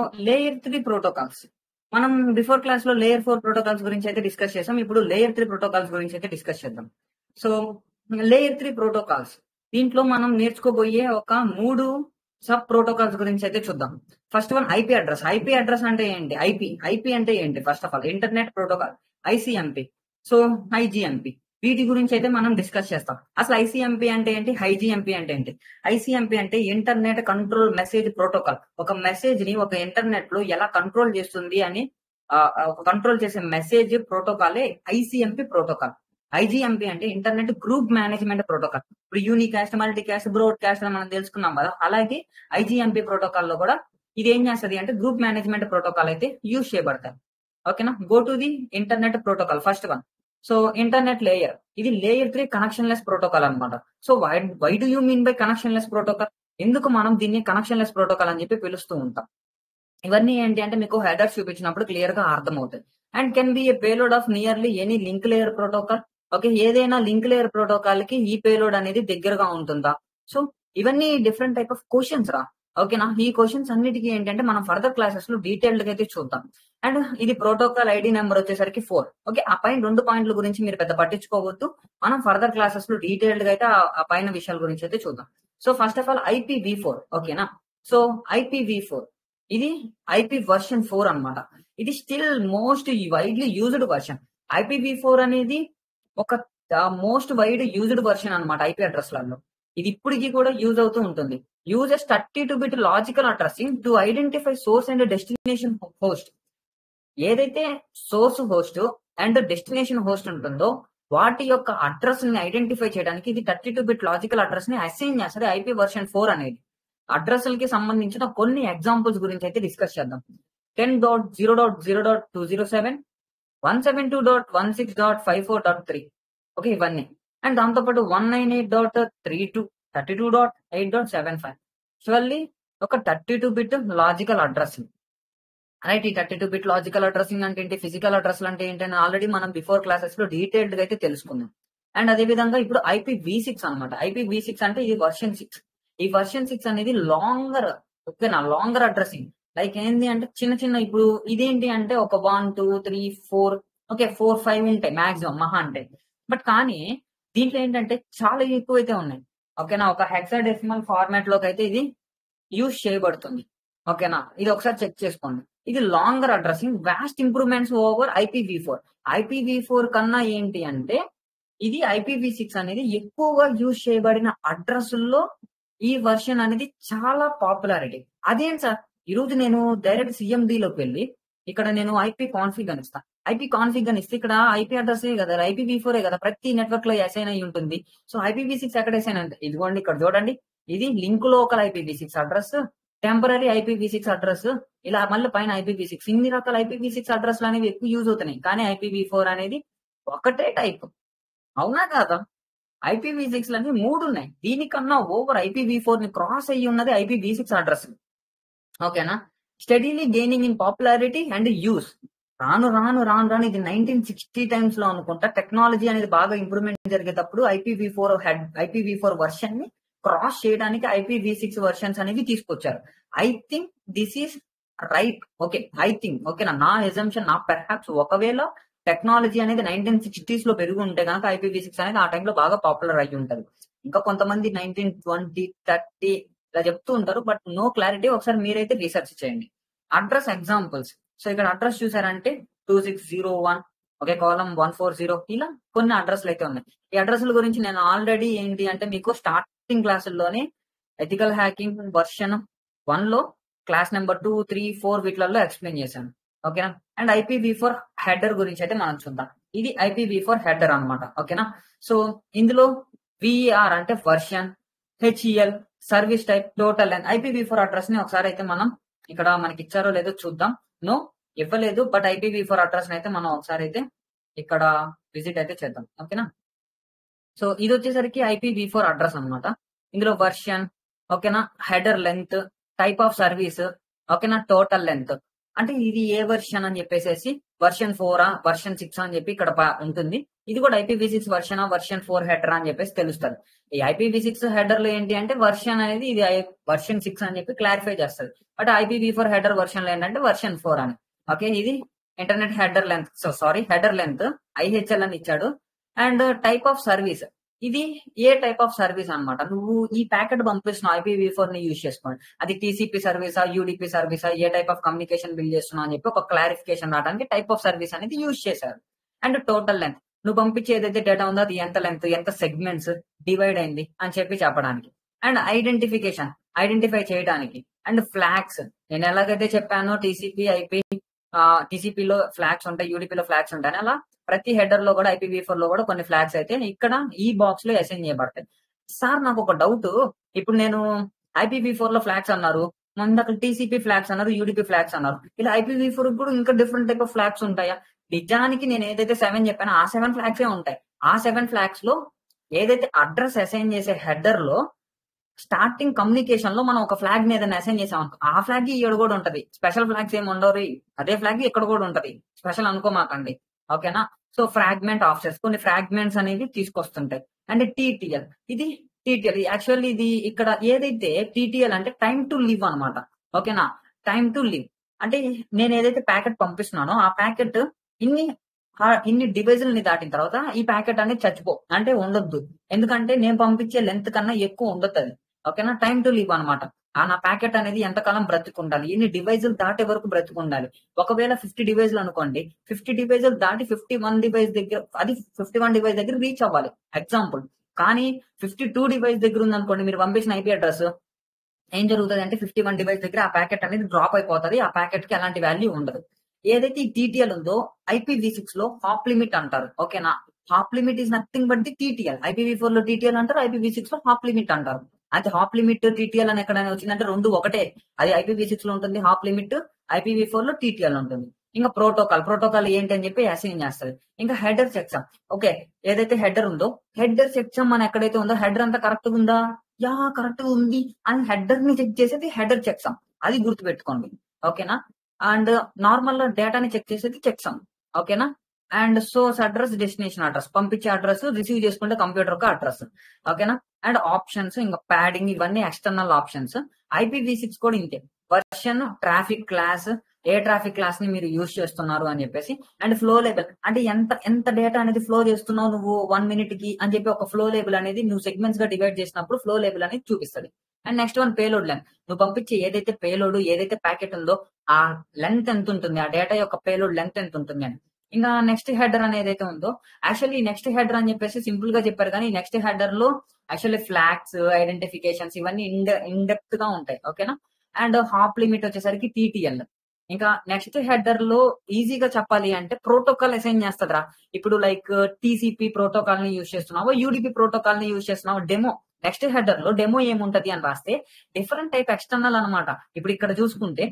Layer 3 protocols. మనం before class లో layer 4 protocols గురించి అయితే డిస్కస్ చేసాం. ఇప్పుడు లేయర్ 3 ప్రోటోకాల్స్ గురించి అయితే డిస్కస్ చేద్దాం. సో లేయర్ 3 ప్రోటోకాల్స్, దీంట్లో మనం నేర్చుకోబోయే ఒక 3 సబ్ ప్రోటోకాల్స్ గురించి అయితే చూద్దాం. First one IP address. IP address అంటే ఏంటి? ఐపీ అంటే ఏంటి? First of all internet protocol, ICMP, so IGMP, వీటి గురించి అయితే మనం డిస్కస్ చేస్తాం. అసలు ఐసిఎంపి అంటే ఏంటి, ఐజిఎంపి అంటే ఏంటి? ఐసిఎంపి అంటే ఇంటర్నెట్ కంట్రోల్ మెసేజ్ ప్రోటోకాల్. ఒక మెసేజ్ ని ఒక ఇంటర్నెట్ లో ఎలా కంట్రోల్ చేస్తుంది అని ఒక కంట్రోల్ చేసే మెసేజ్ ప్రోటోకాలే ఐసిఎంపి ప్రోటోకాల్. ఐజిఎంపి అంటే ఇంటర్నెట్ గ్రూప్ మేనేజ్మెంట్ ప్రోటోకాల్. ఇప్పుడు యూనికాస్ట్, మల్టీకాస్ట్, బ్రోడ్కాస్ట్ అని మనం తెలుసుకున్నాం కదా, అలాగే ఐజిఎంపి ప్రోటోకాల్ లో కూడా ఇది ఏం చేస్తుంది అంటే గ్రూప్ మేనేజ్మెంట్ ప్రోటోకాల్ అయితే యూజ్ చేయబడతాయి. ఓకేనా, go to the internet protocol. First one, so internet layer, ఇది లేయర్ 3 కనెక్షన్ లెస్ ప్రోటోకాల్ అనమాట. So why do you mean by connectionless protocol? ఎందుకు మనం దీన్ని కనెక్షన్ లెస్ ప్రోటోకాల్ అని చెప్పి పిలుస్తూ ఉంటాం? ఇవన్నీ ఏంటి అంటే మీకు హెడర్ చూపించినప్పుడు క్లియర్ గా అర్థమవుతుంది. And can be a payload of nearly any link layer protocol. Okay, ఏదైనా లింక్ లేయర్ ప్రోటోకాల్ కి ఈ పేలోడ్ అనేది దగ్గరగా ఉంటుందా? సో ఇవన్నీ డిఫరెంట్ టైప్ ఆఫ్ క్వశ్చన్స్ రా. ఓకేనా, ఈ క్వశ్చన్స్ అన్నిటికీ ఏంటంటే మనం ఫర్దర్ క్లాసెస్ లో డీటెయిల్డ్ గా అయితే చూద్దాం. అండ్ ఇది ప్రోటోకాల్ ఐడి నెంబర్ వచ్చేసరికి 4. ఓకే, ఆ పైన 2 పాయింట్ల గురించి మీరు పెద్ద పట్టించుకోవద్దు. మనం ఫర్దర్ క్లాసెస్ లో డీటెయిల్డ్ గా అయితే ఆ పైన విషయాల గురించి అయితే చూద్దాం. So first of all IPv4. ఓకేనా, సో IPv4 ఇది IP వర్షన్ 4 అన్నమాట. ఇది still most widely used version. IPv4 అనేది ఒక మోస్ట్ వైడ్ యూజ్డ్ వర్షన్ అన్నమాట IP అడ్రస్లలో. ఇది ఇప్పటికీ కూడా యూజ్ అవుతూ ఉంటుంది. Uses 32-bit logical addressing to identify source and destination host. ఏదైతే source host and destination host ఉంటుందో వాటి యొక్క అడ్రస్ ని ఐడెంటిఫై చేయడానికి ఇది 32-bit లాజికల్ అడ్రస్ ని అసైన్ చేస్తుంది IP వర్షన్ 4 అనేది. అడ్రస్లకి సంబంధించిన కొన్ని ఎగ్జాంపుల్స్ గురించి అయితే డిస్కస్ చేద్దాం. 10.0.0.207, 172.16.54.3. ఓకే, ఇవన్నీ. అండ్ దాంతోపాటు 198.32, 32.8.75. చూడాలి, ఒక 32-bit లాజికల్ అడ్రసింగ్. రైట్, ఈ 32-bit లాజికల్ అడ్రసింగ్ అంటే ఏంటి, ఫిజికల్ అడ్రస్ అంటే ఏంటి అని ఆల్రెడీ మనం బిఫోర్ క్లాసెస్ లో డీటెయిల్డ్ గా అయితే తెలుసుకుందాం. అండ్ అదే విధంగా ఇప్పుడు IPv6 అనమాట. IPv6 అంటే ఇది వర్షన్ 6. ఈ వర్షన్ 6 అనేది లాంగర్, ఓకేనా, లాంగర్ అడ్రసింగ్. లైక్ ఏంటి అంటే చిన్న చిన్న, ఇప్పుడు ఇదేంటి అంటే ఒక 1 2 3 4, ఓకే 4 5 ఉంటాయి మాక్సిమం మహా అంటే. బట్ కానీ దీంట్లో ఏంటంటే చాలా ఎక్కువ అయితే ఉన్నాయి. ఓకేనా, ఒక హెక్సాడెసిమల్ ఫార్మాట్ లోకి అయితే ఇది యూజ్ చేయబడుతుంది. ఓకేనా, ఇది ఒకసారి చెక్ చేసుకోండి. ఇది longer addressing, vast improvements over IPv4. IPv4 కన్నా ఏంటి అంటే ఇది IPv6 అనేది ఎక్కువగా యూజ్ చేయబడిన అడ్రస్ల్లో ఈ వర్షన్ అనేది చాలా పాపులారిటీ. అదేంటి సార్, ఈ రోజు నేను డైరెక్ట్ CMD లోకి వెళ్ళి ఇక్కడ నేను IP కాన్ఫిగ్ అని ఇస్తాను. IP కాన్ఫిగ్ అని ఇస్తే ఇక్కడ IP అడ్రస్ కదా, IPv4 కదా, ప్రతి నెట్వర్క్ లో అసైన్ అయి ఉంటుంది. సో IPv6 ఎక్కడ అసైన్ అంటే ఇదిగోండి ఇక్కడ చూడండి, ఇది link local IPv6 address, temporary IPv6 address, ఇలా మళ్ళీ పైన IPv6. ఇన్ని రకాల IPv6 అడ్రస్లు అనేవి ఎక్కువ యూజ్ అవుతున్నాయి. కానీ IPv4 అనేది ఒకటే టైప్. అవునా కాదా? IPv6 లని 3 ఉన్నాయి. దీనికన్నా ఓవర్ IPv4 ని క్రాస్ అయ్యి ఉన్నది IPv6 అడ్రస్. ఓకేనా, steadily gaining in popularity and use. రాను రాను రాను రాను ఇది 1960 టైమ్స్ లో అనుకుంటా టెక్నాలజీ అనేది బాగా ఇంప్రూవ్మెంట్ జరిగేటప్పుడు IPv4 వర్షన్ ని క్రాస్ చేయడానికి IPv6 వర్షన్స్ అనేవి తీసుకొచ్చారు. I think this is right. Okay, I think, ఓకేనా, నా ఎజంప్షన్, నా పెర్హాప్స్ ఒకవేళ టెక్నాలజీ అనేది 1960s లో పెరిగి ఉంటే కనుక IPv6 అనేది ఆ టైంలో బాగా పాపులర్ అయ్యి ఉంటుంది. ఇంకా కొంతమంది 1920, 30 ఇలా చెప్తూ ఉంటారు, బట్ నో క్లారిటీ. ఒకసారి మీరైతే రీసెర్చ్ చేయండి. అడ్రస్ ఎగ్జాంపుల్స్, సో ఇక్కడ అడ్రస్ చూసారంటే 2601, ఓకే, కాలం 140, ఇలా కొన్ని అడ్రస్లు అయితే ఉన్నాయి. ఈ అడ్రస్ల గురించి నేను ఆల్రెడీ ఏంటి అంటే మీకు స్టార్టింగ్ క్లాసుల్లోనే ఎథికల్ హ్యాకింగ్ వర్షన్ 1 లో క్లాస్ నెంబర్ 2 3 4 వీటిలలో ఎక్స్ప్లెయిన్ చేశాను. ఓకేనా, అండ్ IPv4 హెడర్ గురించి అయితే మనం చూద్దాం. ఇది IPv4 హెడర్ అనమాట. ఓకేనా, సో ఇందులో VAR అంటే version, HEL service type, total and IPv4 address ని ఒకసారి అయితే మనం ఇక్కడ మనకి ఇచ్చారో లేదో చూద్దాం. నో, ఇవ్వలేదు, బట్ IPv4 అడ్రస్ అయితే మనం ఒకసారి అయితే ఇక్కడ విజిట్ అయితే చేద్దాం. ఓకేనా, సో ఇది వచ్చేసరికి IPv4 అడ్రస్ అనమాట. ఇందులో వర్షన్, ఓకేనా, header length, type of service, ఓకేనా, టోటల్ లెంత్. అంటే ఇది ఏ వర్షన్ అని చెప్పేసి వర్షన్ 4 వర్షన్ 6 అని చెప్పి ఇక్కడ ఉంటుంది. ఇది కూడా IPv6 వర్షన్ వర్షన్ 4 హెడర్ అని చెప్పేసి తెలుస్తుంది. ఈ IPv6 హెడర్ లో ఏంటి అంటే వర్షన్ అనేది ఇది వర్షన్ 6 అని చెప్పి క్లారిఫై చేస్తుంది. బట్ IPv4 హెడర్ వర్షన్ లో ఏంటంటే వర్షన్ 4 అని. ఓకే, ఇది internet header length, header length IHL అని ఇచ్చాడు. అండ్ టైప్ ఆఫ్ సర్వీస్, ఇది ఏ టైప్ ఆఫ్ సర్వీస్ అన్నమాట. నువ్వు ఈ ప్యాకెట్ పంపిస్తున్నావు IPv4 ని యూజ్ చేసుకోండి, అది TCP సర్వీసా, UDP సర్వీసా, ఏ టైప్ ఆఫ్ కమ్యూనికేషన్ బిల్డ్ చేస్తున్నావు అని చెప్పి ఒక క్లారిఫికేషన్ రావడానికి టైప్ ఆఫ్ సర్వీస్ అనేది యూజ్ చేశారు. అండ్ టోటల్ లెంత్, నువ్వు పంపించే ఏదైతే డేటా ఉందో అది ఎంత లెంత్, ఎంత సెగ్మెంట్స్ డివైడ్ అయింది అని చెప్పి చెప్పడానికి. అండ్ ఐడెంటిఫికేషన్, ఐడెంటిఫై చేయడానికి. అండ్ ఫ్లాగ్స్, నేను ఎలాగైతే చెప్పానో TCP IP TCPలో ఫ్లాగ్స్ ఉంటాయి, UDPలో ఫ్లాగ్స్ ఉంటాయి, అలా ప్రతి హెడర్ లో కూడా IPv4 లో కూడా కొన్ని ఫ్లాగ్స్ అయితే ఇక్కడ ఈ బాక్స్ లో అసైన్ చేయబడతాయి. సార్ నాకు ఒక డౌట్, ఇప్పుడు నేను IPv4 లో ఫ్లాగ్స్ అన్నారు, ముందు TCP ఫ్లాగ్స్ అన్నారు, UDP ఫ్లాగ్స్ అన్నారు, ఇలా IPv4 కూడా ఇంకా డిఫరెంట్ టైప్ ఆఫ్ ఫ్లాగ్స్ ఉంటాయా? నిజానికి నేను ఏదైతే 7 చెప్పానో ఆ 7 ఫ్లాగ్స్ ఉంటాయి. ఆ 7 ఫ్లాగ్స్ లో ఏదైతే అడ్రస్ అసైన్ చేసే హెడర్ లో స్టార్టింగ్ కమ్యూనికేషన్ లో మనం ఒక ఫ్లాగ్ ని ఏదైనా అసైన్ చేసాం అనుకో, ఆ ఫ్లాగ్ ఇక్కడ కూడా ఉంటది. స్పెషల్ ఫ్లాగ్స్ ఏమి ఉండవు, అదే ఫ్లాగ్ ఇక్కడ కూడా ఉంటది. స్పెషల్ అనుకోమాకండి, ఓకేనా? సో ఫ్రాగ్మెంట్ ఆఫ్సెట్స్, కొన్ని ఫ్రాగ్మెంట్స్ అనేవి తీసుకొస్తుంటాయి. అండ్ TTL, ఇది TTL యాక్చువల్లీ ఇది ఇక్కడ ఏదైతే TTL అంటే టైమ్ టు లివ్ అనమాట. ఓకేనా, టైమ్ టు లివ్ అంటే నేను ఏదైతే ప్యాకెట్ పంపిస్తున్నానో ఆ ప్యాకెట్ ఇన్ని డివైజుల్ని దాటిన తర్వాత ఈ ప్యాకెట్ అనేది చచ్చిపో అంటే ఉండొద్దు, ఎందుకంటే నేను పంపించే లెంత్ కన్నా ఎక్కువ ఉండొద్దు అది. ఓకేనా, టైమ్ టు లివ్ అనమాట. నా ప్యాకెట్ అనేది ఎంతకాలం బ్రతుకుండాలి, ఇన్ని డివైజులు దాటే వరకు బ్రతుకుండాలి. ఒకవేళ 50 డివైజులు అనుకోండి, 50 డివైజులు దాటి 51 డివైస్ దగ్గర, అది 51 డివైస్ దగ్గర రీచ్ అవ్వాలి ఎగ్జాంపుల్. కానీ 52 డివైస్ దగ్గర ఉంది అనుకోండి, మీరు పంపించిన IP అడ్రస్, ఏం జరుగుతుంది అంటే 51 డివైస్ దగ్గర ఆ ప్యాకెట్ అనేది డ్రాప్ అయిపోతుంది, ఆ ప్యాకెట్ కి ఎలాంటి వాల్యూ ఉండదు. ఏదైతే ఈ TTL ఉందో IPv6 లో హాప్ లిమిట్ అంటారు. ఓకేనా, hop limit is nothing but the TTL. IPv4 లో TTL అంటారు, IPv6 లో హాప్ లిమిట్ అంటారు. అయితే హాప్ లిమిట్ TTL అని ఎక్కడైనా వచ్చిందంటే రెండు ఒకటే, అది IPv6 లో ఉంటుంది హాప్ లిమిట్, IPv4 లో TTL ఉంటుంది. ఇంకా ప్రోటోకాల్ ఏంటి అని చెప్పి అసైన్ చేస్తుంది. ఇంకా హెడర్ చెక్సమ్, ఓకే, ఏదైతే హెడర్ ఉందో హెడర్ చెక్సమ్ అని ఎక్కడైతే ఉందో హెడర్ అంతా కరెక్ట్ ఉందా, యా కరెక్ట్ ఉంది అని హెడర్ ని చెక్ చేసేది హెడర్ చెక్సమ్, అది గుర్తుపెట్టుకోండి. ఓకేనా, అండ్ నార్మల్ డేటాని చెక్ చేసేది చెక్సమ్. ఓకేనా, and source address, destination address, పంపించే అడ్రస్, రిసీవ్ చేసుకుంటే కంప్యూటర్ ఒక అడ్రస్. ఓకేనా, అండ్ ఆప్షన్స్, ఇంకా ప్యాడింగ్, ఇవన్నీ ఎక్స్టర్నల్ ఆప్షన్స్. IPv6 కూడా ఇంతే, వర్షన్, ట్రాఫిక్ క్లాస్, ఏ ట్రాఫిక్ క్లాస్ ని మీరు యూజ్ చేస్తున్నారు అని చెప్పేసి. అండ్ ఫ్లో లేబుల్, అంటే ఎంత డేటా అనేది ఫ్లో చేస్తున్నావు నువ్వు 1 minute కి అని చెప్పి ఒక ఫ్లో లేబుల్ అనేది నువ్వు సెగ్మెంట్స్ గా డివైడ్ చేసినప్పుడు ఫ్లో లేబుల్ అనేది చూపిస్తుంది. And next one payload length, నువ్వు పంపించే ఏదైతే పేలోడ్, ఏదైతే ప్యాకెట్ ఉందో ఆ లెంత్ ఎంత ఉంటుంది, ఆ డేటా యొక్క పేలోడ్ లెంత్ ఎంత ఉంటుంది అని. ఇంకా నెక్స్ట్ హెడర్ అనేది ఏదైతే ఉందో, యాక్చువల్లీ నెక్స్ట్ హెడర్ అని చెప్పేసి సింపుల్ గా చెప్పారు, కానీ నెక్స్ట్ హెడర్ లో యాక్చువల్లీ ఫ్లాగ్స్, ఐడెంటిఫికేషన్స్ ఇవన్నీ ఇన్ డెప్త్ గా ఉంటాయి. ఓకేనా, అండ్ హాప్ లిమిట్ వచ్చేసరికి TTL. ఇంకా నెక్స్ట్ హెడర్ లో ఈజీగా చెప్పాలి అంటే ప్రోటోకాల్ అసైన్ చేస్తుందిరా. ఇప్పుడు లైక్ TCP ప్రోటోకాల్ ని యూజ్ చేస్తున్నావో, UDP ప్రోటోకాల్ ని యూజ్ చేస్తున్నావో, డెమో నెక్స్ట్ హెడర్ లో డెమో ఏముంటది అని రాస్తే డిఫరెంట్ టైప్ ఎక్స్టర్నల్ అనమాట. ఇప్పుడు ఇక్కడ చూసుకుంటే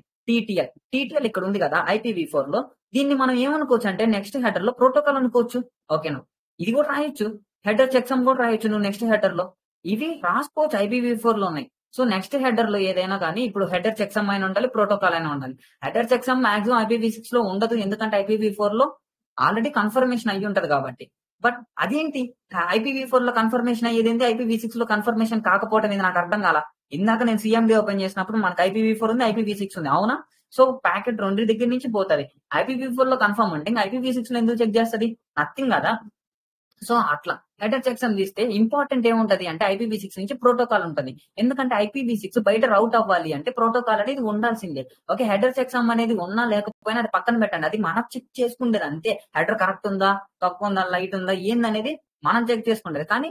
TTL ఇక్కడ ఉంది కదా IPv4 లో, దీన్ని మనం ఏమనుకోవచ్చు అంటే నెక్స్ట్ హెడర్ లో ప్రోటోకాల్ అనుకోవచ్చు. ఓకేనా, ఇది కూడా రాయొచ్చు, హెడర్ చెక్సమ్ కూడా రాయొచ్చు నువ్వు నెక్స్ట్ హెడర్ లో, ఇవి రాసుకోవచ్చు IPv4 లో ఉన్నాయి. సో నెక్స్ట్ హెడర్ లో ఏదైనా కానీ ఇప్పుడు హెడర్ చెక్సమ్ అయినా ఉండాలి, ప్రోటోకాల్ అయినా ఉండాలి. హెడర్ చెక్సమ్ మాక్సిమం IPv6 లో ఉండదు, ఎందుకంటే IPv4 లో ఆల్రెడీ కన్ఫర్మేషన్ అయ్యి ఉంటది కాబట్టి. బట్ అదేంటి IPv4 లో కన్ఫర్మేషన్ అయ్యేది ఏంటి, IPv6 లో కన్ఫర్మేషన్ కాకపోవడం ఇది నాకు అర్థం కాల. ఇందాక నేను CMD ఓపెన్ చేసినప్పుడు మనకు IPv4 ఉంది, IPv6 ఉంది, అవునా? సో ప్యాకెట్ రెండు దగ్గర నుంచి పోతుంది. IPv4 లో కన్ఫర్మ్ అంటే ఇంకా IPv6 లో ఎందుకు చెక్ చేస్తుంది, నథింగ్ కదా. సో అట్లా హెడర్ చెక్సమ్ తీస్తే ఇంపార్టెంట్ ఏముంటది అంటే IPv6 నుంచి ప్రోటోకాల్ ఉంటుంది, ఎందుకంటే IPv6 బయట రౌట్ అవ్వాలి అంటే ప్రోటోకాల్ అనేది ఉండాల్సిందే. ఓకే, హెడర్ చెక్సమ్ అనేది ఉన్నా లేకపోయినా అది పక్కన పెట్టండి, అది మనం చెక్ చేసుకుంటేది అంతే. హెడర్ కరెక్ట్ ఉందా, తక్కువ ఉందా, లైట్ ఉందా, ఏందనేది మనం చెక్ చేసుకుంటది. కానీ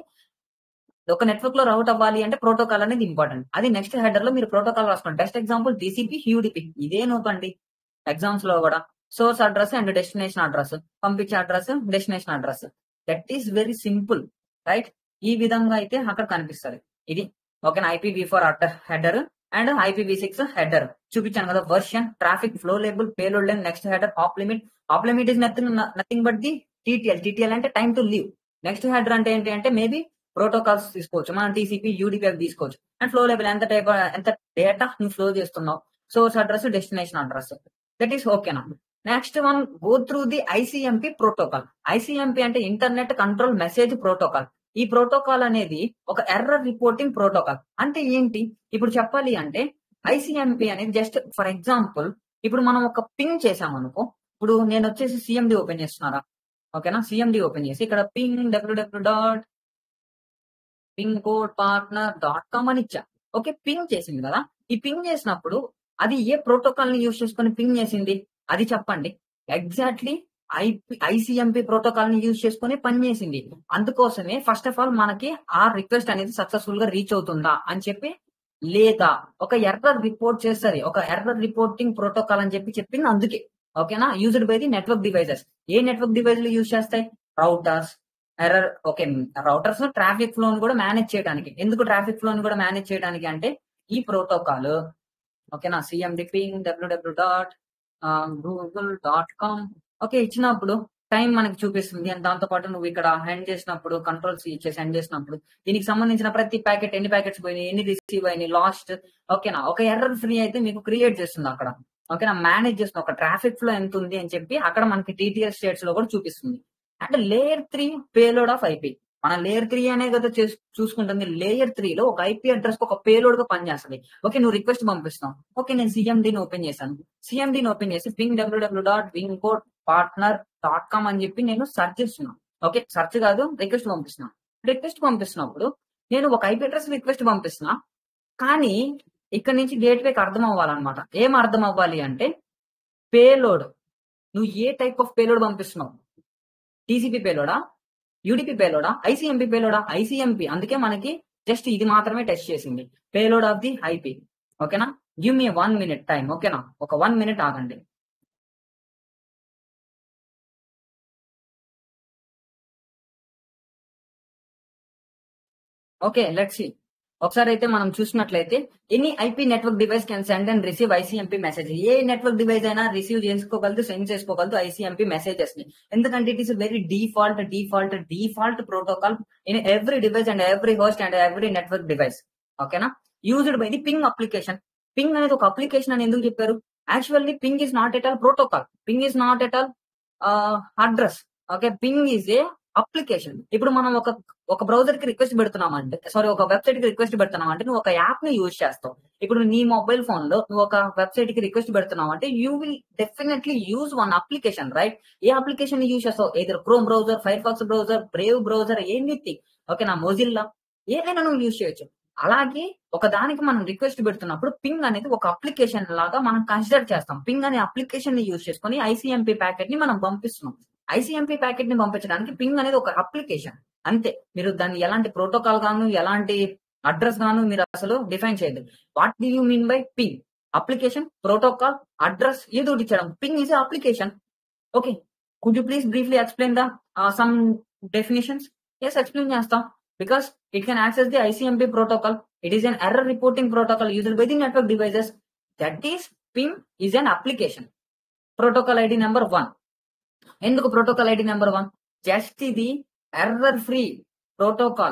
ఒక నెట్వర్క్ లో రౌట్ అవ్వాలి అంటే ప్రోటోకాల్ అనేది ఇంపార్టెంట్. అది నెక్స్ట్ హెడర్ లో మీరు ప్రోటోకాల్ రాసుకోండి. బెస్ట్ ఎగ్జాంపుల్ TCP, UDP, ఇదే నోకండి ఎగ్జామ్స్ లో కూడా. Source address and destination address, పంపించే address, destination address, that is very simple, right? ఈ విధంగా అయితే అక్కడ కనిపిస్తుంది ఇది. ఓకేనా, IPv4 header and IPv6 header చూపించాను కదా. Version, traffic, flow label, payload length, next header, hop limit is nothing but the TTL అంటే time to leave. Next header అంటే ఏంటి అంటే మేబీ ప్రోటోకాల్స్ తీసుకోవచ్చు, మనం TCP, UDP తీసుకోవచ్చు. అండ్ ఫ్లో లేబుల్ ఎంత డేటా నువ్వు ఫ్లో చేస్తున్నావు, source address, destination address, that is ఓకేనా. Next one go through the ICMP protocol. ICMP అంటే ఇంటర్నెట్ కంట్రోల్ మెసేజ్ ప్రోటోకాల్. ఈ ప్రోటోకాల్ అనేది ఒక ఎర్రర్ రిపోర్టింగ్ ప్రోటోకాల్. అంటే ఏంటి? ఇప్పుడు చెప్పాలి అంటే ఐసీఎంపీ అనేది జస్ట్ ఫర్ ఎగ్జాంపుల్ ఇప్పుడు మనం ఒక పింగ్ చేసామనుకో, ఇప్పుడు నేనొచ్చేసి సీఎండీ ఓపెన్ చేస్తున్నారా? ఓకేనా? సీఎండీ ఓపెన్ చేసి ఇక్కడ పింగ్ www.pingcodepartner.com అని ఇచ్చా. ఓకే. పింగ్ చేసింది కదా! ఈ పింగ్ చేసినప్పుడు అది ఏ ప్రోటోకాల్‌ని యూజ్ చేసుకొని పింగ్ చేసింది? అది చెప్పండి. ఎగ్జాక్ట్‌లీ ఐసీఎంపీ ప్రోటోకాల్‌ని యూజ్ చేసుకొని పని చేసింది. అందుకోసమే ఫస్ట్ ఆఫ్ ఆల్ మనకి ఆ రిక్వెస్ట్ అనేది సక్సెస్‌ఫుల్‌గా రీచ్ అవుతుందా అని చెప్పి లేదా ఒక ఎర్రర్ రిపోర్ట్ చేస్తది. ఒక ఎర్రర్ రిపోర్టింగ్ ప్రోటోకాల్ అని చెప్పింది అందుకే. ఓకేనా? Used by the network devices. ఏ నెట్వర్క్ డివైస్‌లు యూజ్ చేస్తాయి? Routers, okay. రౌటర్స్ ట్రాఫిక్ ఫ్లోని కూడా మేనేజ్ చేయడానికి. ఎందుకు ట్రాఫిక్ ఫ్లోని కూడా మేనేజ్ చేయడానికి అంటే ఈ ప్రోటోకాల్ ఓకేనా? CMD ping www.google.com okay. ఇచ్చినప్పుడు టైం మనకి చూపిస్తుంది. అండ్ దాంతో పాటు నువ్వు ఇక్కడ సెండ్ చేసినప్పుడు కంట్రోల్స్ ఇచ్చి సెండ్ చేసినప్పుడు దీనికి సంబంధించిన ప్రతి ప్యాకెట్ ఎన్ని ప్యాకెట్స్ పోయినాయి, ఎన్ని రిసీవ్ అయినాయి, లాస్ట్ ఓకేనా? ఒక ఎర్రర్ ఫ్రీ అయితే మీకు క్రియేట్ చేస్తుంది అక్కడ. ఓకేనా? మేనేజ్ చేస్తుంది. ఒక ట్రాఫిక్ ఫ్లో ఎంత ఉంది అని చెప్పి అక్కడ మనకి టీటీఎస్ స్టేట్స్ లో కూడా చూపిస్తుంది. అంటే లేయర్ 3 పేలోడ్ ఆఫ్ ఐపీ. మన లేయర్ 3 అనే కదా చూసుకుంటుంది. లేయర్ 3 లో ఒక ఐపీ అడ్రస్ కి ఒక పేలోడ్ గా పనిచేస్తుంది. ఓకే. నువ్వు రిక్వెస్ట్ పంపిస్తావు. ఓకే. నేను సీఎండీని ఓపెన్ చేశాను. సీఎండీని ఓపెన్ చేసి పింగ్ www.pingcodepartner.com అని చెప్పి నేను సెర్చ్ చేస్తున్నాను. ఓకే. సెర్చ్ కాదు రిక్వెస్ట్ పంపిస్తున్నాను. రిక్వెస్ట్ పంపిస్తున్నప్పుడు నేను ఒక ఐపీ అడ్రస్ రిక్వెస్ట్ పంపిస్తున్నా. కానీ ఇక్కడ నుంచి గేట్వేకి అర్థం అవ్వాలన్నమాట. ఏం అర్థం అవ్వాలి అంటే పేలోడ్. నువ్వు ఏ టైప్ ఆఫ్ పేలోడ్ పంపిస్తున్నావు? టీసీపీ పేలోడా? యూడీపీ పేలోడా? ఐసీఎంపీ పేలోడా? ఐసీఎంపీ. అందుకే మనకి జస్ట్ ఇది మాత్రమే టెస్ట్ చేసింది. Payload of the IP. ఓకేనా? Give me 1 minute time. ఓకేనా? ఒక 1 మినిట్ ఆగండి. ఓకే. Let's see. ఒకసారి అయితే మనం చూసినట్లయితే any IP network device can send and receive ICMP message. ఏ నెట్వర్క్ డివైస్ అయినా రిసీవ్ చేసుకోగలదు, సెండ్ చేసుకోగలదు ఐసీఎంపీ మెసేజెస్ ని. ఎందుకంటే it is very default protocol in every device and every host and every network device. ఓకేనా? Used by the ping application. Ping అనేది ఒక application అని ఎందుకు చెప్పారు? Actually ping is not at all protocol. Ping is not at all address. Okay. Ping is a application. ఇప్పుడు మనం ఒక browser కి రిక్వెస్ట్ పెడుతున్నామంటే ఒక వెబ్సైట్ కి రిక్వెస్ట్ పెడుతున్నామంటే నువ్వు ఒక యాప్ ని యూజ్ చేస్తావు. ఇప్పుడు నీ మొబైల్ ఫోన్ లో నువ్వు ఒక వెబ్సైట్ కి రిక్వెస్ట్ పెడుతున్నావు అంటే you will definitely use one application, right? ఏ అప్లికేషన్ యూజ్ చేస్తావు? Either Chrome browser, Firefox browser, brave browser, anything. ఓకేనా? మొజిల్లా ఏదైనా నువ్వు యూజ్ చేయొచ్చు. అలాగే ఒక దానికి మనం రిక్వెస్ట్ పెడుతున్నప్పుడు పింగ్ అనేది ఒక అప్లికేషన్ లాగా మనం కన్సిడర్ చేస్తాం. పింగ్ అనే అప్లికేషన్ ని యూజ్ చేసుకుని ఐసీఎంపీ ప్యాకెట్ ని మనం పంపిస్తున్నాం. ఐసీఎంపీ ప్యాకెట్ ని పంపించడానికి పింగ్ అనేది ఒక అప్లికేషన్ అంతే. మీరు దాన్ని ఎలాంటి ప్రోటోకాల్ గాను ఎలాంటి అడ్రస్ గాను మీరు అసలు డిఫైన్ చేయదు. What do you mean by ping? Application, protocol, address ఏదో ఒకటి ఇచ్చడం. Ping is application. Okay. Could you please briefly explain the some definitions? Yes, explain చేస్తాం. Because it can access the ICMP protocol. It is an error reporting protocol used by the network devices. That is, PIM is an application. Protocol ID number 1. ఎందుకు protocol ID number 1? Just ఇది error free protocol.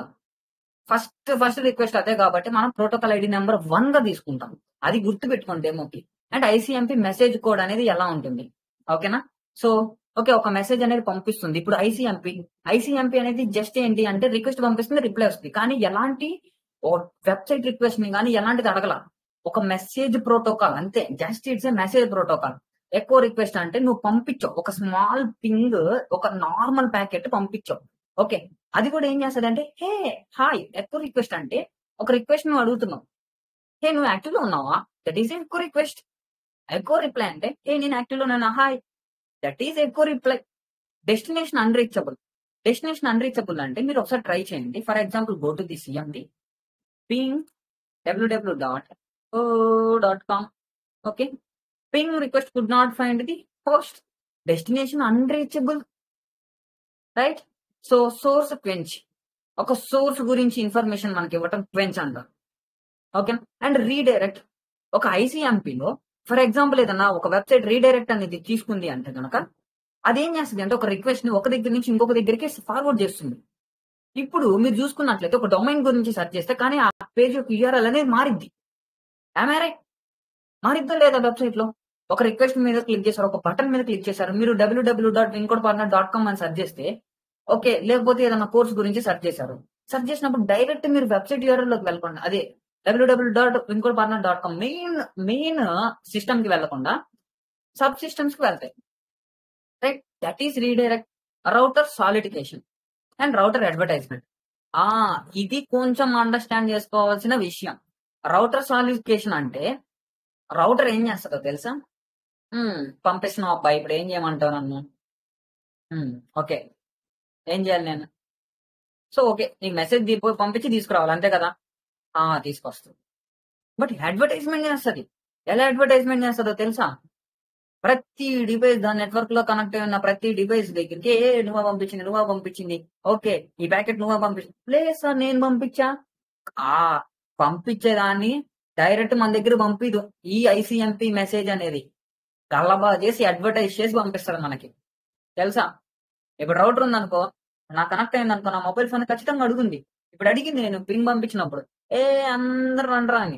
First request అదే కాబట్టి మనం protocol ID number 1 గా తీసుకుంటాం. అది గుర్తు పెట్టుకోండి డెమోకి. అండ్ ఐసీఎంపీ మెసేజ్ కోడ్ అనేది ఎలా ఉంటుంది? ఓకేనా? So okay. ఒక మెసేజ్ అనేది పంపిస్తుంది. ఇప్పుడు ఐసీఎంపీ అనేది జస్ట్ ఏంటి అంటే రిక్వెస్ట్ పంపిస్తుంది, రిప్లై వస్తుంది. కానీ ఎలాంటి వెబ్సైట్ రిక్వెస్ట్ ని కానీ ఎలాంటిది అడగల. ఒక మెసేజ్ ప్రోటోకాల్ అంతే. Just it's a message protocol. ఎక్కువ రిక్వెస్ట్ అంటే నువ్వు పంపించావు ఒక స్మాల్ పింగ్, ఒక నార్మల్ ప్యాకెట్ పంపించావు. ఓకే. అది కూడా ఏం చేస్తుంది అంటే హే హాయ్. ఎక్కువ రిక్వెస్ట్ అంటే ఒక రిక్వెస్ట్ నువ్వు అడుగుతున్నావు. హే నువ్వు యాక్టివ్ లో ఉన్నావా? దట్ ఈస్ ఎక్కువ రిక్వెస్ట్. ఎక్కువ రిప్లై అంటే హే నేను యాక్టివ్ లో ఉన్నా హాయ్. దట్ ఈస్ ఎక్కువ reply. Destination unreachable. Destination unreachable అంటే మీరు ఒకసారి ట్రై చేయండి. For example go to the CMD ping www.o.com. Okay. Ping request could not find the host. Destination unreachable, right? So source quench. ఒక source గురించి information మనకి ఇవ్వటం quench అంటారు. Okay. And redirect. ఒక ఐసీఎంపీలో ఫర్ ఎగ్జాంపుల్ ఏదన్నా ఒక వెబ్సైట్ రీడైరెక్ట్ అనేది తీసుకుంది అంటే కనుక అదేం చేస్తుంది అంటే ఒక రిక్వెస్ట్ ని ఒక దగ్గర నుంచి ఇంకొక దగ్గరికి ఫార్వర్డ్ చేస్తుంది. ఇప్పుడు మీరు చూసుకున్నట్లయితే ఒక డొమైన్ గురించి సెర్చ్ చేస్తే కానీ ఆ పేజ్ యొక్క యూఆర్ఎల్ అనేది మారిద్ది. మారిద్దా లేదా? వెబ్సైట్ లో ఒక రిక్వెస్ట్ మీద క్లిక్ చేశారు, ఒక బటన్ మీద క్లిక్ చేశారు, మీరు www.pingcodepartner.com అని సెర్చ్ చేస్తే ఓకే. లేకపోతే ఏదైనా కోర్స్ గురించి సెర్చ్ చేశారు, సెర్చ్ చేసినప్పుడు డైరెక్ట్ మీరు వెబ్సైట్ యూఆర్ఎల్ లోకి వెళ్ళకుండా, అదే www.wincodepartner.com మెయిన్ సిస్టమ్ కి వెళ్ళకుండా సబ్ సిస్టమ్స్ కి వెళ్తాయి. Right, that is redirect. Router solicitation and router advertisement. ఇది కొంచెం అండర్స్టాండ్ చేసుకోవాల్సిన విషయం. రౌటర్ సాలిడిఫికేషన్ అంటే రౌటర్ ఏం చేస్తుందో తెలుసా? పంపిస్తున్నావు అబ్బాయి, ఇప్పుడు ఏం చేయమంటావు నన్ను? ఓకే, ఏం చేయాలి నేను? సో ఓకే, నీకు మెసేజ్ పంపించి తీసుకురావాలి, అంతే కదా? తీసుకొస్తుంది. బట్ అడ్వర్టైజ్మెంట్ చేస్తుంది. ఎలా అడ్వర్టైజ్మెంట్ చేస్తుందో తెలుసా? ప్రతి డివైస్, దాని నెట్వర్క్ లో కనెక్ట్ అయిన ప్రతి డివైస్ దగ్గరికి నువ్వా పంపించింది, ఓకే ఈ ప్యాకెట్ నువ్వా పంపించింది, లేదు సార్ నేను పంపించా. పంపించేదాన్ని డైరెక్ట్ మన దగ్గర పంపిదు. ఈ ఐసిఎంపి మెసేజ్ అనేది గల్లబా చేసి అడ్వర్టైజ్ చేసి పంపిస్తారు మనకి, తెలుసా? ఇప్పుడు రౌటర్ ఉందనుకో, నా కనెక్ట్ అయింది అనుకో, నా మొబైల్ ఫోన్ ఖచ్చితంగా అడుగుంది. ఇప్పుడు అడిగింది, నేను పింగ్ పంపించినప్పుడు అందరు రండ్రా అని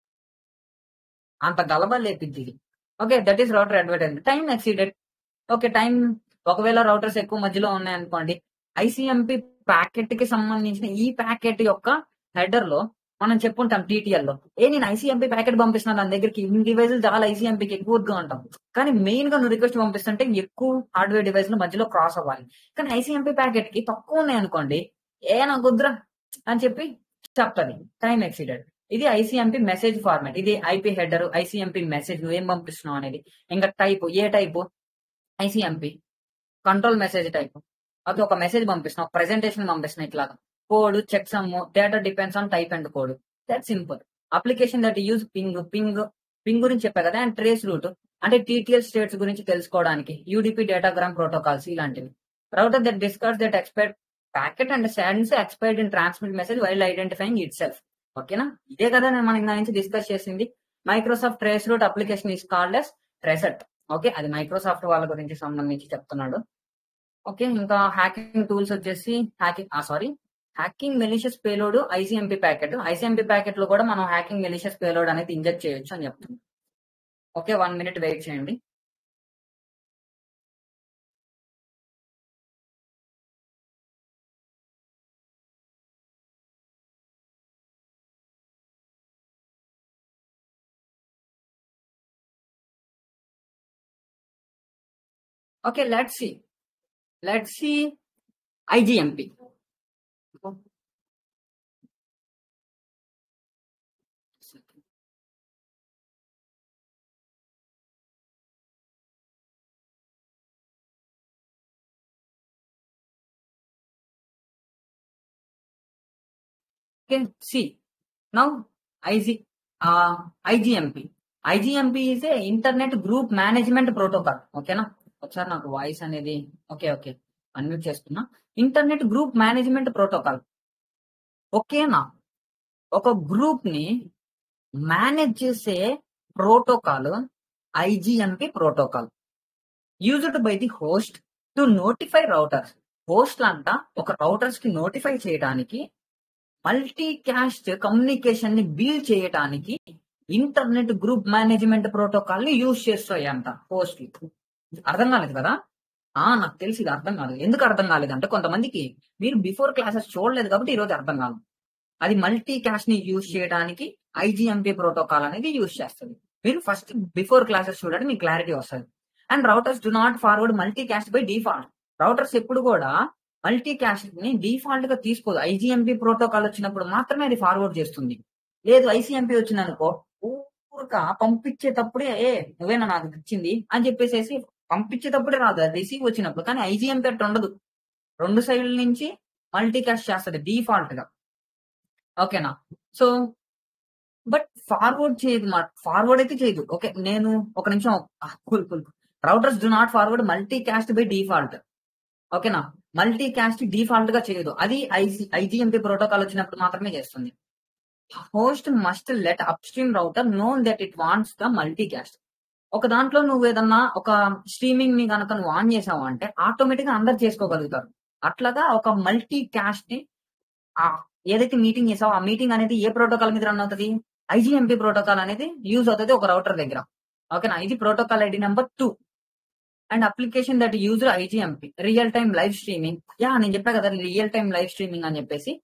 అంత గలబా లేపిద్ది ఇది. Okay, that is router advertisement. Time exceeded. Okay, time ఒకవేళ రౌటర్స్ ఎక్కువ మధ్యలో ఉన్నాయనుకోండి, ఐసిఎంపి ప్యాకెట్ కి సంబంధించిన ఈ ప్యాకెట్ యొక్క హెడర్ లో మనం చెప్పుంటాం టీటీఎల్ లో, నేను ఐసిఎంపి ప్యాకెట్ పంపిస్తున్నాను దాని దగ్గరికి, ఇన్ని డివైజులు చాలా ఐసిఎంపికి ఎక్కువగా ఉంటాం. కానీ మెయిన్ గా నువ్వు రిక్వెస్ట్ పంపిస్తుంటే ఎక్కువ హార్డ్వేర్ డివైస్ లో మధ్యలో క్రాస్ అవ్వాలి. కానీ ఐసిఎంపి ప్యాకెట్ కి తక్కువ ఉన్నాయి అనుకోండి, నాకు వద్దురా అని చెప్పి చెప్తుంది. Time exceeded. ఇది ఐసిఎంపి మెసేజ్ ఫార్మాట్. ఇది ఐపీ హెడర్, ఐసిఎంపి మెసేజ్ నువ్వు ఏం పంపిస్తున్నావు అనేది. ఇంకా టైప్, ఏ type? ICMP control message type. అది ఒక మెసేజ్ పంపిస్తున్నావు, ప్రెజెంటేషన్ పంపిస్తున్నావు, ఇట్లా code, checksum, data depends on type and code. That simple. Application that use ping గురించి చెప్పా కదా, అండ్ ట్రేస్ రూట్ అంటే టీటీఎల్ స్టేట్స్ గురించి తెలుసుకోవడానికి, యూడిపి డేటాగ్రామ్ ప్రోటోకాల్స్ ఇలాంటివి. Router that discuss that expired packet and sends expired in transmit message while identifying itself. ఓకేనా? ఇదే కదా నేను మన నుంచి డిస్కస్ చేసింది. Microsoft traceroute application is called as tracert. Okay, అది మైక్రోసాఫ్ట్ వాళ్ళ గురించి సంబంధించి చెప్తున్నాడు. ఓకే, ఇంకా హ్యాకింగ్ టూల్స్ వచ్చేసి hacking malicious payload, ICMP packet. ICMP packet లో కూడా మనం హ్యాకింగ్ మెలిషియస్ పేలోడ్ అనేది ఇంజెక్ట్ చేయొచ్చు అని చెప్తుంది. ఓకే, 1 minute వెయిట్ చేయండి. Okay, let's see IGMP. Okay, see now IGMP. IGMP is a Internet Group Management Protocol. ఓకేనా? ఒకసారి నాకు వాయిస్ అనేది ఓకే అన్మ్యూట్ చేస్తున్నా. Internet group management protocol. ఓకేనా? ఒక గ్రూప్ ని మేనేజ్ చేసే protocol IGMP protocol. Used by the host to notify routers. Host అంట ఒక రౌటర్స్ కి నోటిఫై చేయడానికి, మల్టీ క్యాస్ట్ కమ్యూనికేషన్ ని బిల్డ్ చేయడానికి ఇంటర్నెట్ గ్రూప్ మేనేజ్మెంట్ ప్రోటోకాల్ ని యూజ్ చేస్తాయంట హోస్ట్. అర్థం కాలేదు కదా? నాకు తెలిసి ఇది అర్థం కాలేదు. ఎందుకు అర్థం కాలేదు అంటే, కొంతమందికి మీరు బిఫోర్ క్లాసెస్ చూడలేదు కాబట్టి ఈ రోజు అర్థం కాదు. అది మల్టీ క్యాస్ట్ ని యూజ్ చేయడానికి ఐజిఎంపి ప్రోటోకాల్ అనేది యూజ్ చేస్తుంది. మీరు ఫస్ట్ బిఫోర్ క్లాసెస్ చూడండి, మీకు క్లారిటీ వస్తుంది. And routers do not forward multicast by default. Routers ఎప్పుడు కూడా మల్టీ క్యాస్ట్ ని డిఫాల్ట్ గా తీసుకోదు. ఐజిఎంపి ప్రోటోకాల్ వచ్చినప్పుడు మాత్రమే అది ఫార్వర్డ్ చేస్తుంది. లేదు ఐసిఎంపి వచ్చిందనుకో, ఊరుక పంపించేటప్పుడే నువ్వేనా నాకు ఇచ్చింది అని చెప్పేసి పంపించేటప్పుడే రాదు, అది రిసీవ్ వచ్చినప్పుడు. కానీ ఐజిఎంపి అట్లా ఉండదు, 2 సైడ్ల నుంచి మల్టీ క్యాస్ట్ చేస్తుంది డిఫాల్ట్ గా. ఓకేనా? సో బట్ ఫార్వర్డ్ చేయదు, ఫార్వర్డ్ అయితే చేయదు. ఓకే, నేను ఒక నిమిషం cool. Routers do not forward multicast by default. ఓకేనా? మల్టీ క్యాస్ట్ డిఫాల్ట్ గా చేయదు, అది ఐజిఎంపి ప్రోటోకాల్ వచ్చినప్పుడు మాత్రమే చేస్తుంది. Host must let upstream router known that it wants the multicast. ఒక దాంట్లో నువ్వు ఏదన్నా ఒక స్ట్రీమింగ్ ని కనుక నువ్వు ఆన్ చేసావు అంటే ఆటోమేటిక్ గా అందరు చేసుకోగలుగుతారు. అట్లాగా ఒక మల్టీ క్యాస్ట్ ని ఏదైతే మీటింగ్ చేసావో ఆ మీటింగ్ అనేది ఏ ప్రోటోకాల్ మీద రన్ అవుతుంది? ఐజిఎంపి ప్రోటోకాల్ అనేది యూజ్ అవుతుంది ఒక రౌటర్ దగ్గర. ఓకేనా? ఇది protocol ID number 2. And application that use IGMP real time live streaming. నేను చెప్పా కదా రియల్ టైమ్ లైవ్ స్ట్రీమింగ్ అని చెప్పేసి.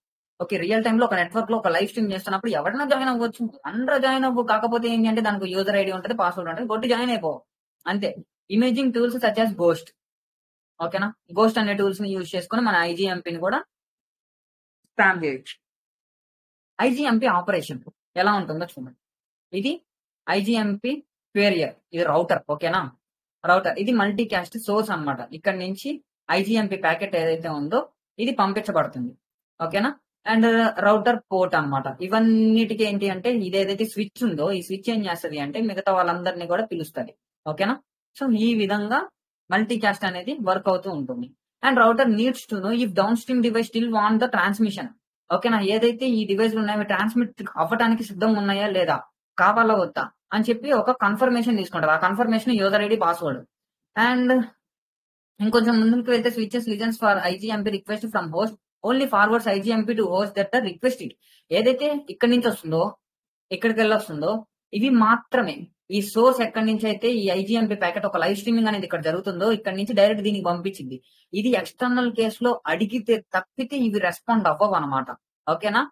ఓకే. రియల్ టైమ్‌లో ఒక నెట్వర్క్‌లో ఒక లైవ్ స్ట్రీమ్ చేస్తున్నప్పుడు ఎవరైనా జాయిన్ అవ్వచ్చు. అందరూ జాయిన్ అవ్వు. కాకపోతే ఏంటి అంటే దానికి యూజర్ ఐడీ ఉంటది, పాస్వర్డ్ ఉంటది. కొట్టి జాయిన్ అయిపో. అంతే. Imaging tools such as ghost. ఓకేనా? ఘోస్ట్ అనే టూల్స్‌ని యూజ్ చేసుకొని మన ఐజీఎంపీని కూడా స్పామ్ చేయొచ్చు. ఐజీఎంపీ ఆపరేషన్ ఎలా ఉంటుందో చూడండి. ఇది ఐజీఎంపీ క్వేరియర్. ఇది రౌటర్. ఓకేనా? రౌటర్. ఇది మల్టీకాస్ట్ సోర్స్ అన్నమాట. ఇక్కడి నుంచి ఐజీఎంపీ ప్యాకెట్ ఏదైతే ఉందో ఇది పంపించబడుతుంది. ఓకేనా? అండ్ రౌటర్ పోర్ట్ అన్నమాట. ఇవన్నిటికి ఏంటి అంటే ఇదేదైతే స్విచ్ ఉందో ఈ స్విచ్ ఏం చేస్తది అంటే మిగతా వాళ్ళందరిని కూడా పిలుస్తది. ఓకేనా? సో ఈ విధంగా మల్టీకాస్ట్ అనేది వర్క్ అవుతూ ఉంటుంది. And router needs to know if downstream device still want the transmission. ఓకేనా? ఏదైతే ఈ డివైస్‌లు ఉన్నాయో అవి ట్రాన్స్మిట్ అవ్వటానికి సిద్ధంగా ఉన్నాయా లేదా? కావాలా వద్దా? అని చెప్పి ఒక కన్ఫర్మేషన్ తీసుకుంటది. ఆ confirmation user ID, password. And ఇంకొంచెం ముందుకు వెళ్తే switches listens for IGMP request from host only forwards IGMP to host that request it. ఏదైతే ఇక్కడి నుంచి వస్తుందో, ఎక్కడికి వెళ్ళొస్తుందో ఇవి మాత్రమే. ఈ సోర్స్ ఎక్కడి నుంచి అయితే ఈ ఐజీఎంపీ ప్యాకెట్ ఒక లైవ్ స్ట్రీమింగ్ అనేది ఇక్కడ జరుగుతుందో ఇక్కడి నుంచి డైరెక్ట్ దీనికి పంపించింది. ఇది ఎక్స్టర్నల్ కేసులో అడిగితే తప్పితే ఇవి రెస్పాండ్ అవ్వవు అనమాట. ఓకేనా?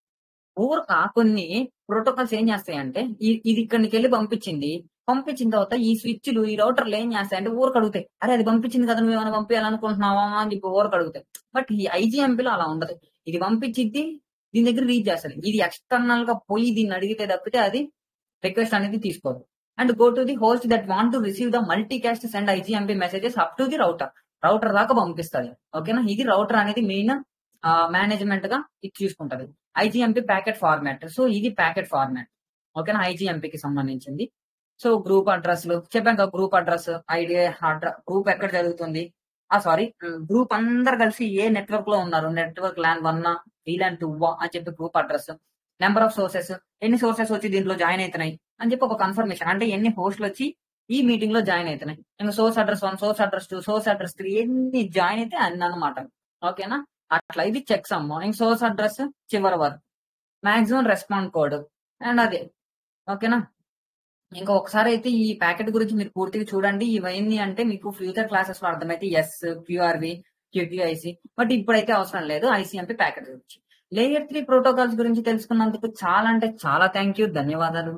ఊరక కొన్ని ప్రోటోకాల్స్ ఏం చేస్తాయంటే, ఇది ఇక్కడి నుంచెళ్ళి పంపించింది. పంపించిన తర్వాత ఈ స్విచ్‌లు, ఈ రౌటర్‌లు ఏం చేస్తాయంటే ఊరక అడుగుతాయి. "అరే! అది పంపించింది కదా! నువ్వేమైనా పంపియాలనుకుంటున్నావా?" అని చెప్పి ఊరక అడుగుతాయి. బట్ ఈ ఐజీఎంపీలో అలా ఉండదు. ఇది పంపించిద్ది, దీని దగ్గర రీచ్ చేస్తది. ఇది ఎక్స్‌టర్నల్‌గా పోయి దీన్ని అడిగితే తప్పితే అది రిక్వెస్ట్ అనేది తీసుకోదు. And go to the host that want to receive the multicast send IGMP messages up to the router. Router దాకా పంపిస్తది. ఓకేనా? ఇది రౌటర్ అనేది మెయిన్ మేనేజ్మెంట్‌గా ఇది చూసుకుంటది. IGMP packet format. సో, ఇది ప్యాకెట్ ఫార్మాట్. ఓకేనా? ఐజీఎంపీకి సంబంధించింది. సో, గ్రూప్ అడ్రెస్‌లు చెప్పాను కదా! గ్రూప్ అడ్రెస్, ఐడీ గ్రూప్ ఎక్కడ జరుగుతుంది? సారీ. గ్రూప్ అందరూ కలిసి ఏ నెట్వర్క్‌లో ఉన్నారు? నెట్వర్క్ ల్యాన్ 1 వీలాన్ 2 అని చెప్పి group address. Number of sources. ఎన్ని సోర్సెస్ వచ్చి దీంట్లో జాయిన్ అయితున్నాయి అని చెప్పి ఒక కన్ఫర్మేషన్. అంటే ఎన్ని హోస్ట్‌లొచ్చి ఈ మీటింగ్‌లో జాయిన్ అయితున్నాయి. ఇంక source address 1, source address 2, source address 3 ఎన్ని జాయిన్ అయితే అన్నన్నమాట. ఓకేనా? అట్లా ఇది చెక్ సమ్. ఇంక సోర్స్ అడ్రెస్ చివరి వరకు. Maximum respond code. అండ్ అదే. ఓకేనా? ఇంకా ఒకసారైతే ఈ ప్యాకెట్ గురించి మీరు పూర్తిగా చూడండి. ఇవేంది అంటే మీకు ఫ్యూచర్ క్లాసెస్‌లో అర్థమైతే యెస్, క్యూఆర్‌వి, క్యూటీఐసీ. బట్ ఇప్పుడైతే అవసరం లేదు. ఐసీఎంపీ ప్యాకెట్ గురించి. లేయర్ 3 ప్రోటోకాల్స్ గురించి తెలుసుకున్నందుకు చాలా అంటే చాలా థాంక్ యూ. ధన్యవాదాలు.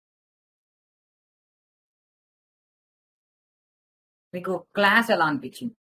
మీకు క్లాస్ ఎలా అనిపించింది?